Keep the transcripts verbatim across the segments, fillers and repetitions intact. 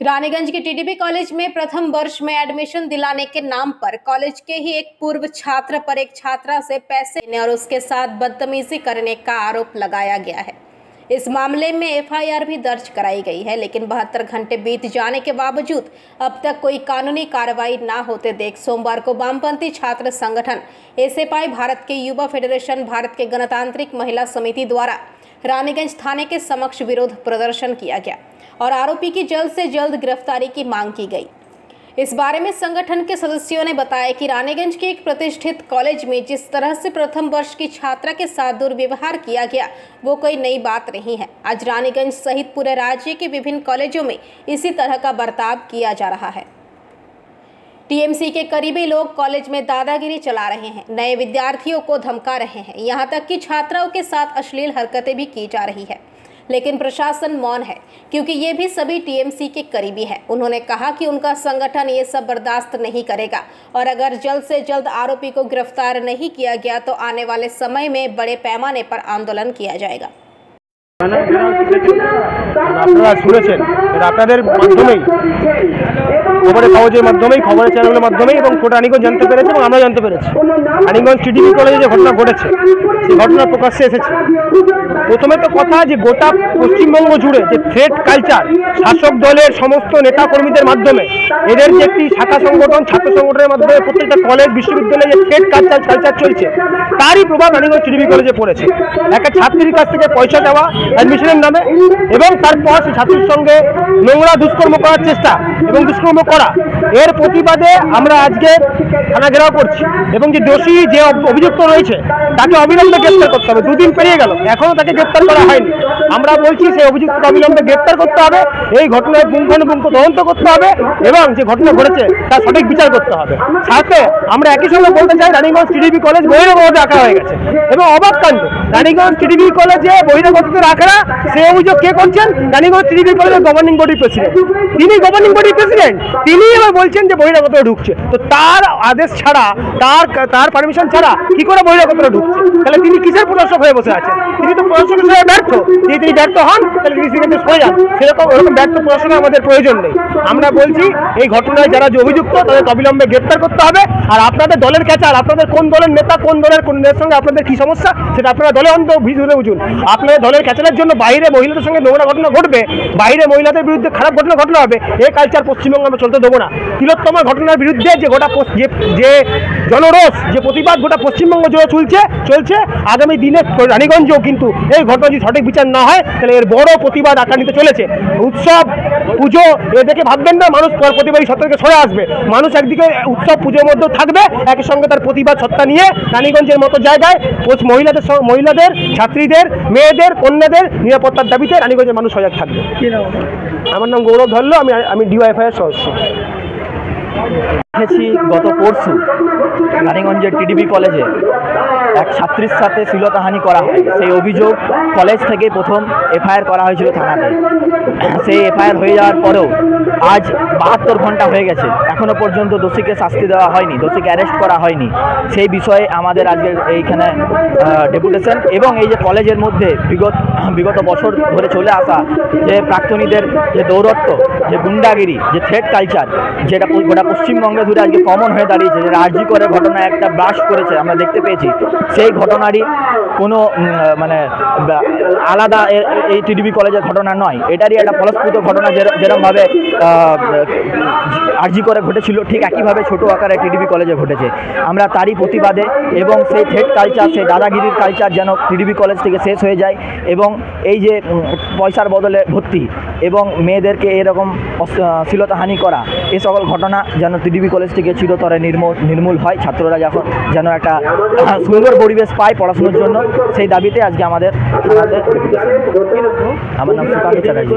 रानीगंज के TDB college में प्रथम वर्ष में एडमिशन दिलाने के नाम पर कॉलेज के ही एक पूर्व छात्र पर एक छात्रा से पैसे लेने और उसके साथ बदतमीजी करने का आरोप लगाया गया है। इस मामले में एफआईआर भी दर्ज कराई गई है, लेकिन बहत्तर घंटे बीत जाने के बावजूद अब तक कोई कानूनी कार्रवाई न होते देख सोमवार को वामपंथी छात्र संगठन एसएफआई, भारत के युवा फेडरेशन, भारत के गणतांत्रिक महिला समिति द्वारा रानीगंज थाने के समक्ष विरोध प्रदर्शन किया गया और आरोपी की जल्द से जल्द गिरफ्तारी की मांग की गई। इस बारे में संगठन के सदस्यों ने बताया कि रानीगंज के एक प्रतिष्ठित कॉलेज में जिस तरह से प्रथम वर्ष की छात्रा के साथ दुर्व्यवहार किया गया वो कोई नई बात नहीं है। आज रानीगंज सहित पूरे राज्य के विभिन्न कॉलेजों में इसी तरह का बर्ताव किया जा रहा है। टीएमसी के करीबी लोग कॉलेज में दादागिरी चला रहे हैं, नए विद्यार्थियों को धमका रहे हैं, यहाँ तक कि छात्राओं के साथ अश्लील हरकतें भी की जा रही है, लेकिन प्रशासन मौन है क्योंकि ये भी सभी टीएमसी के करीबी है। उन्होंने कहा कि उनका संगठन ये सब बर्दाश्त नहीं करेगा और अगर जल्द से जल्द आरोपी को गिरफ्तार नहीं किया गया तो आने वाले समय में बड़े पैमाने पर आंदोलन किया जाएगा। আপনারা শুনেছেন আপনাদের মাধ্যমেই খবরের কাগজের মাধ্যমেই খবরের চ্যানেলের মাধ্যমেই এবং গোটা রানীগঞ্জ জানতে পেরেছে এবং আমরা জানতে পেরেছি রানীগঞ্জ টিডিবি কলেজে যে ঘটনা ঘটেছে সেই ঘটনা প্রকাশ্যে এসেছে। প্রথমে তো কথা যে গোটা পশ্চিমবঙ্গ জুড়ে যে থ্রেট কালচার শাসক দলের সমস্ত নেতাকর্মীদের মাধ্যমে এদের যে একটি শাখা সংগঠন ছাত্র সংগঠনের মাধ্যমে প্রত্যেকটা কলেজ বিশ্ববিদ্যালয়ে যে থ্রেট কালচার কালচার চলছে তারই প্রভাব রানীগঞ্জ টিডিবি কলেজে পড়েছে। একটা ছাত্রীর কাছ থেকে পয়সা দেওয়া অ্যাডমিশনের নামে এবং তারপর সেই ছাত্রীর সঙ্গে নোংরা দুষ্কর্ম করার চেষ্টা এবং দুষ্কর্ম করা, এর প্রতিবাদে আমরা আজকে থানা ঘেরাও করছি এবং যে দোষী যে অভিযুক্ত রয়েছে তাকে অবিলম্বে গ্রেপ্তার করতে হবে। দুদিন পেরিয়ে গেল এখনো তাকে গ্রেপ্তার করা হয়নি। আমরা বলছি সেই অভিযুক্তকে অবিলম্বে গ্রেপ্তার করতে হবে, এই ঘটনার পুঙ্খানুপুঙ্খ তদন্ত করতে হবে এবং যে ঘটনা ঘটেছে তার সঠিক বিচার করতে হবে। সাথে আমরা একই সঙ্গে বলতে চাই রানীগঞ্জ টিডিবি কলেজ বহিরাগততে রাখা হয়ে গেছে এবং অবাক কাণ্ড, রানীগঞ্জ টিডিবি কলেজে বহিরাগততে রাখা সেই অভিযোগ কে করছেন? রানীগঞ্জ টিডিবি কলেজের গভর্নিং বডির প্রেসিডেন্ট, তিনি গভর্নিং বডির প্রেসিডেন্ট তিনি এবার বলছেন যে বহিরাগত ঢুকছে। তো তার আদেশ ছাড়া তার তার পারমিশন ছাড়া কি করে বহিরাগতরা ঢুকছে? তাহলে তিনি কিসের প্রশাসক হয়ে বসে আছেন? তিনি তো প্রশাসক হিসেবে ব্যর্থ। যদি তিনি ব্যর্থ হন তাহলে তিনি সেখানে সরে যান। সেরকম ওরকম ব্যর্থ প্রশাসনের আমাদের প্রয়োজন নেই। আমরা বলছি এই ঘটনায় যারা যে অভিযুক্ত তাদের অবিলম্বে গ্রেপ্তার করতে হবে। আর আপনাদের দলের ক্যাচার, আপনাদের কোন দলের নেতা কোন দলের কোন নেতার সঙ্গে আপনাদের কি সমস্যা সেটা আপনারা দলে অন্ত ভিজুরে বুঝুন। আপনাদের দলের ক্যাচারের জন্য বাইরে মহিলাদের সঙ্গে নোংরা ঘটনা ঘটবে, বাইরে মহিলাদের বিরুদ্ধে খারাপ ঘটনা ঘটনা হবে, এই কালচার পশ্চিমবঙ্গে আমরা চলতে দেবো না। তিলোত্তমার ঘটনার বিরুদ্ধে যে গোটা যে জনরোষ যে প্রতিবাদ গোটা পশ্চিমবঙ্গ জুড়ে চলছে চলছে আগামী দিনে রানীগঞ্জেও কিন্তু এই ঘটনা যদি সঠিক বিচার না হয় তাহলে এর বড় প্রতিবাদ আকার নিতে চলেছে। উৎসব পুজো এ দেখে ভাববেন না মানুষ প্রতিবাদী সত্তা থেকে সরে আসবে। মানুষ একদিকে উৎসব পুজোর মধ্যেও থাকবে, একই সঙ্গে তার প্রতিবাদ সত্তা নিয়ে রানীগঞ্জের মতো জায়গায় মহিলাদের মহিলাদের ছাত্রীদের মেয়েদের কন্যাদের নিরাপত্তার দাবিতে রানীগঞ্জের মানুষ সজাগ থাকবে। আমার নাম গৌরব ধরলো, আমি আমি ডিওয়াইএফআইয়ের সদস্য। দেখেছি গত পরশু রানীগঞ্জের টিডিবি কলেজে এক ছাত্রীর সাথে শ্লীলতাহানি করা হয়। সেই অভিযোগ কলেজ থেকে প্রথম এফআইআর করা হয়েছিল থানাতে। সেই এফআইআর হয়ে যাওয়ার পরেও আজ বাহাত্তর ঘন্টা হয়ে গেছে, এখনও পর্যন্ত দোষীকে শাস্তি দেওয়া হয়নি, দোষীকে অ্যারেস্ট করা হয়নি। সেই বিষয়ে আমাদের আজকের এইখানে ডেপুটেশন এবং এই যে কলেজের মধ্যে বিগত বিগত বছর ধরে চলে আসা যে প্রাক্তনীদের যে দৌরত্ব, যে গুন্ডাগিরি, যে থ্রেট কালচার, যেটা গোটা পশ্চিমবঙ্গে ধরে আজকে কমন হয়ে দাঁড়িয়েছে, যেটা আরজি করে ঘটনা একটা ব্রাশ করেছে আমরা দেখতে পেয়েছি, সেই ঘটনারই কোনো মানে আলাদা এই টিডিবি কলেজের ঘটনা নয়, এটারই একটা ফলস্ফূর্ত ঘটনা। যেরকমভাবে আরজি করে ঘটেছিল ঠিক একইভাবে ছোটো আকারে টিডিবি কলেজে ঘটেছে। আমরা তারই প্রতিবাদে এবং সেই থ্রেট কালচার, সেই দাদাগিরির কালচার যেন টিডিবি কলেজ থেকে শেষ হয়ে যায় এবং এই যে পয়সার বদলে ভর্তি এবং মেয়েদেরকে এরকম শ্লীলতাহানি করা, এ সকল ঘটনা যেন টিডিবি কলেজ থেকে চিরতরে নির্মূল নির্মূল হয়, ছাত্ররা যখন যেন একটা সুন্দর পরিবেশ পায় পড়াশোনার জন্য, সেই দাবিতে আজকে আমাদের থানাতে। আমার নাম সুকান্ত চ্যাটার্জি।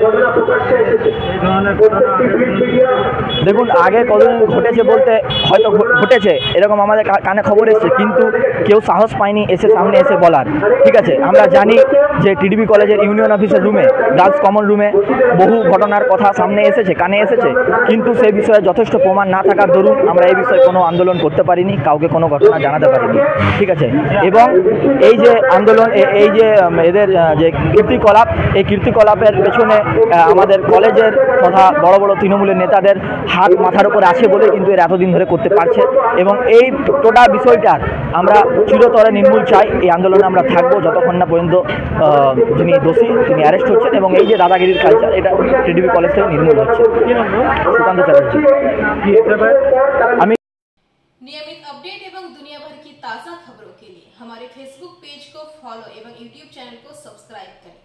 দেখুন আগে কতদিন ঘটেছে বলতে হয়তো ঘটেছে এরকম আমাদের কানে খবর এসেছে, কিন্তু কেউ সাহস পায়নি এসে সামনে এসে বলার। ঠিক আছে, আমরা জানি যে টিডিবি কলেজের ইউনিয়ন অফিসের রুমে, গার্লস কমন রুমে বহু ঘটনার কথা সামনে এসেছে, কানে এসেছে, কিন্তু সেই বিষয়ে যথেষ্ট প্রমাণ না থাকার দরুন আমরা এই বিষয়ে কোনো আন্দোলন করতে পারিনি, কাউকে কোনো ঘটনা জানাতে পারিনি, ঠিক আছে। এবং এই যে আন্দোলন এ- এই যে উম, এদের আহ, যে কীর্তিকলাপ, এই কীর্তিকলাপের পেছনে আহ, আমাদের কলেজের তথা বড় বড় তৃণমূলের নেতাদের হাত মাথার উপরে আছে বলে কিন্তু এরা এতদিন ধরে করতে পারছে। এবং এই টোটা বিষয়টার আমরা চিরতরে নির্মূল চাই। এই আন্দোলনে আমরা থাকবো যতক্ষণ না পর্যন্ত আহ, যিনি দোষী তিনি অ্যারেস্ট হচ্ছেন এবং এই যে দাদাগিরির কালচার এটা টিডিপি কলেজ থেকে নির্মূল হচ্ছে। সুকান্ত চ্যাটার্জি। আমি नियमित अपडेट एवं दुनिया भर की ताज़ा खबरों के लिए हमारे फेसबुक पेज को फॉलो एवं यूट्यूब चैनल को सब्सक्राइब करें।